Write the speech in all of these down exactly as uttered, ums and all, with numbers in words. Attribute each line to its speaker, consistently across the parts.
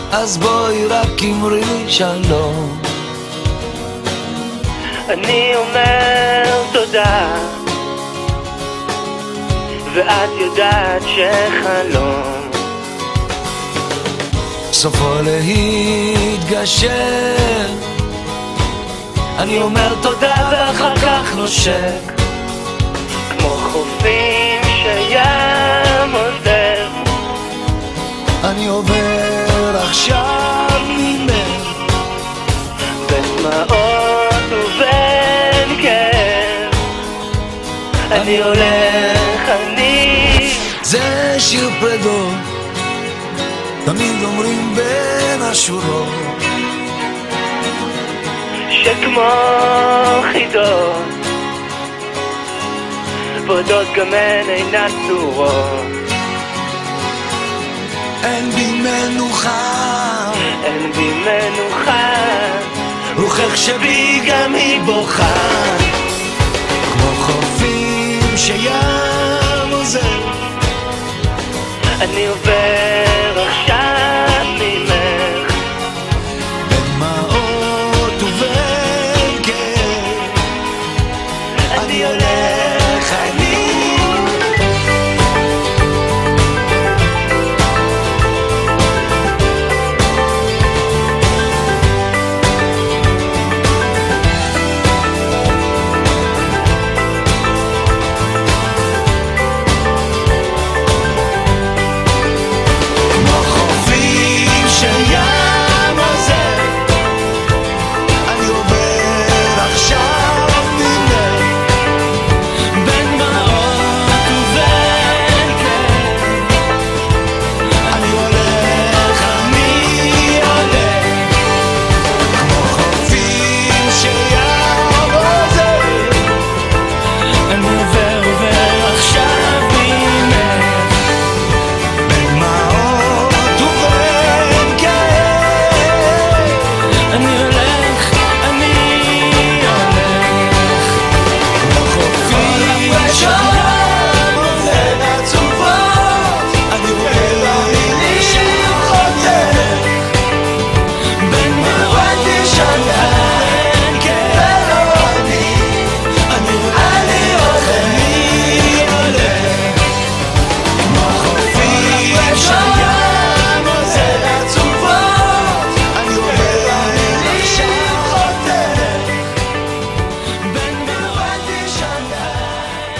Speaker 1: אז בואי רק אמרי לי שלום.
Speaker 2: אני אומר תודה, ואת יודעת שחלום
Speaker 1: סופו להתגשר. אני אומר תודה ואחר כך נושק,
Speaker 2: כמו חופים שים עוזר.
Speaker 1: אני עובר עכשיו ממך
Speaker 2: בדמעות ובין כאב. אני הולך, אני
Speaker 1: זה שיר פרדות, תמיד אומרים בין השורות,
Speaker 2: שכמו חידות בודות גם הן אינן צורות.
Speaker 1: אין בי מנוחה,
Speaker 2: אין בי מנוחה,
Speaker 1: רוחך שבי גם היא בוכה, כמו חופים שים עוזר.
Speaker 2: אני עובר עכשיו ממך
Speaker 1: בדמעות ובין כאב. אני הולך, אני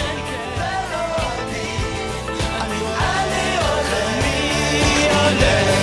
Speaker 1: day.